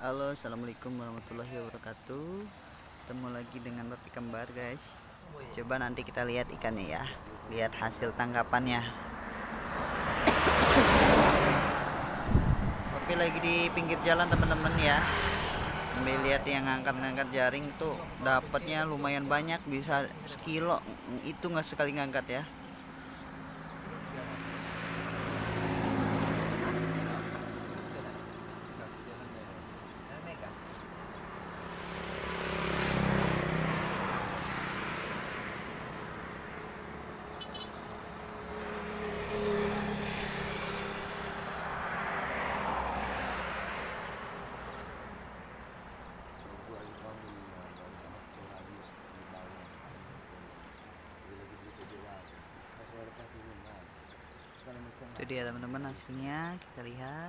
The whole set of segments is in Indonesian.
Halo, assalamualaikum warahmatullahi wabarakatuh. Ketemu lagi dengan Papi Kembar, guys. Coba nanti kita lihat ikannya ya. Lihat hasil tangkapannya. Papi lagi di pinggir jalan, teman-teman ya. Sambil lihat yang ngangkat-ngangkat jaring tuh dapatnya lumayan banyak, bisa sekilo. Itu nggak sekali ngangkat ya. Itu dia teman-teman hasilnya, kita lihat.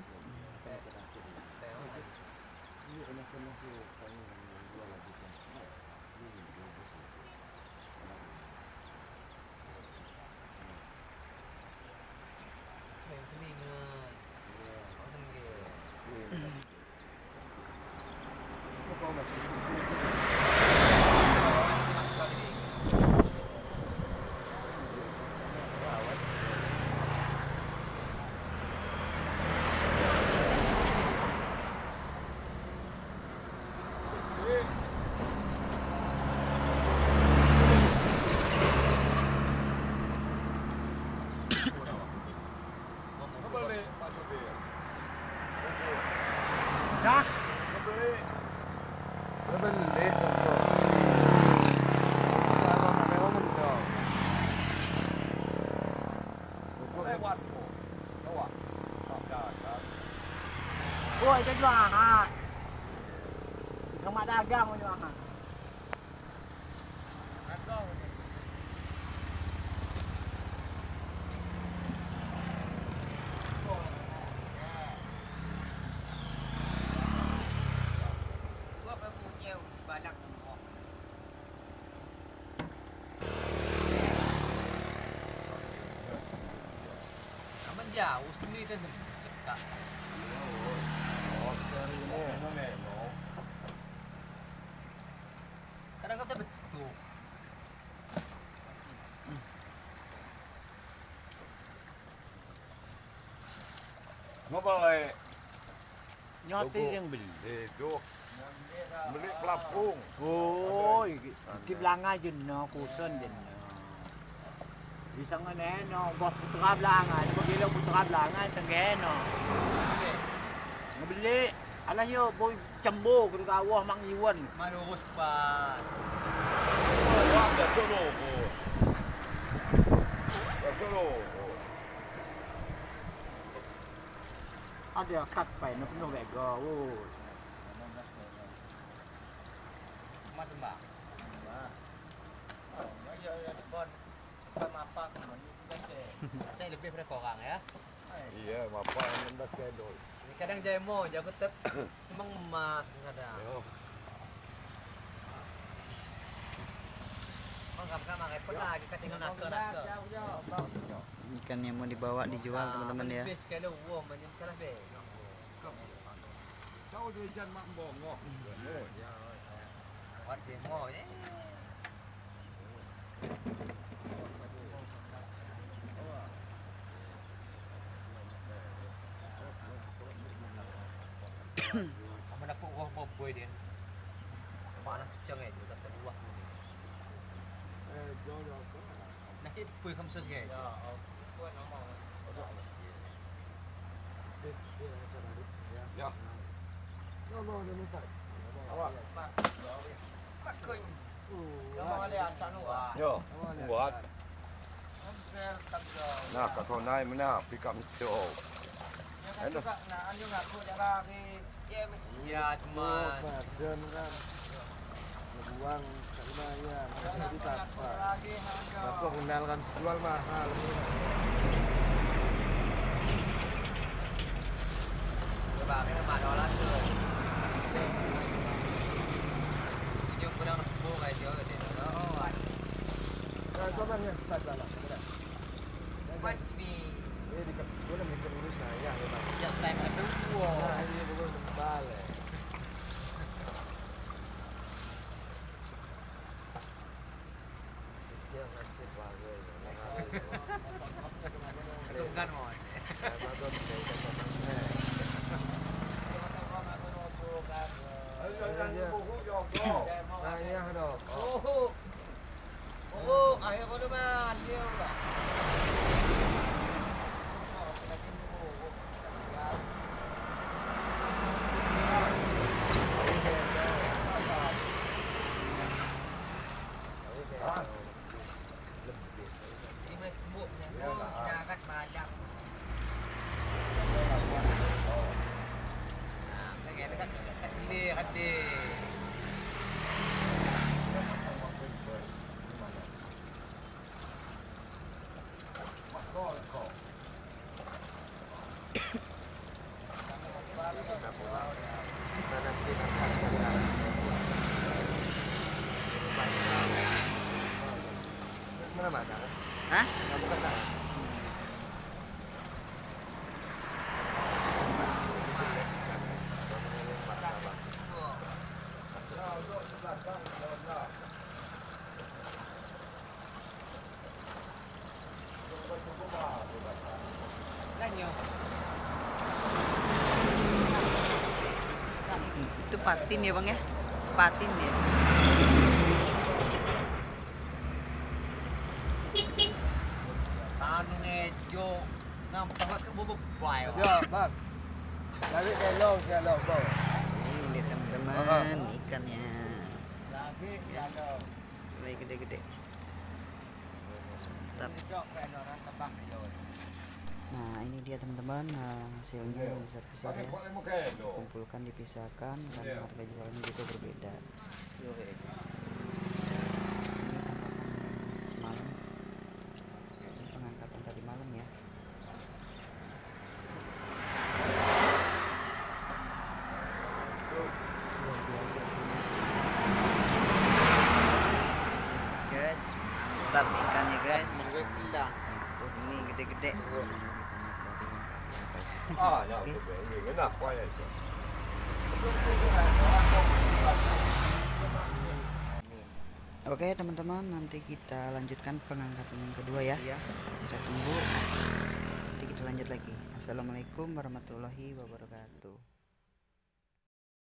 Ôi cái dọa hả? Không mà đa găng rồi hả? Jauh sendiri kan cekak. Kadang kata betul. Ngobrol Nyoti yang beli. itu beli pelapung. Ôi, cái langa jenno kusen jenno. Bisa nganeno, buat putra langa, pagilo putra langa tanggeno. Ngebeli, alah yo boy cembo ke kawah mang iwan. Manurus pan. Ada solo. Solo. Ada kat pai no penuh bego. Oh. Macam bang. Ya bon. Bukan mapak. Acai lebih daripada korang ya. Iya, mapa 16 kedol. Kadang jemo, jago tep memang emas kadang. Sama repot lagi ketinggalan nakal. Ikan yang mau dibawa dijual, teman-teman ya. Habis kalau uang banyak salah be. Kau dia jan mak bongo. Buat demo ya. Kamu dapat uang boboy din. Mana keceng ya, juga tak uang. Nakit puy kamsas gay. Ya, puy normal. Ya. Awak. Mak kun. Kamu ada asal luar. Yo, buat. Hampir kabel. Nah, kau naik mana? Pick up show. Ano? Na ano nga ko lagi. Ya, teman. Badan kan. Buang lumayan. Jadi apa? Bapak kenalkan jual mahal. Coba kita madolan tuh. Ini kurang nempu kayak jauh deh. Oh, Nah, coba yang start dalam. watch me. Ini di boleh mikir Indonesia ya, Ya, saya ada dua. Nah, ini belum balik. Nasib bagus. Bukan mau. Ayo kau depan dia udah. Mana mana? Hah? Kamu kata. Itu patin ya bang ya, patin ya. Tanu nejo nampak mas bubuk bae. Ya, Bang. Lagi kelong, Bang. Ini lihat teman-teman ikannya Lagi kelong. lagi gede-gede. Mantap. Nah ini dia teman-teman, hasilnya yang besar-besar ya. Kumpulkan, dipisahkan, dan harga jualnya juga berbeda. Ini tangkapan semalam, ini pengangkatan tadi malam ya. Luar biasa guys, mantap ikannya guys. Ini gede-gede. Ah, ya, ini enak banget. Oke teman-teman, nanti kita lanjutkan pengangkatan yang kedua ya. Kita tunggu, nanti kita lanjut lagi. Assalamualaikum warahmatullahi wabarakatuh.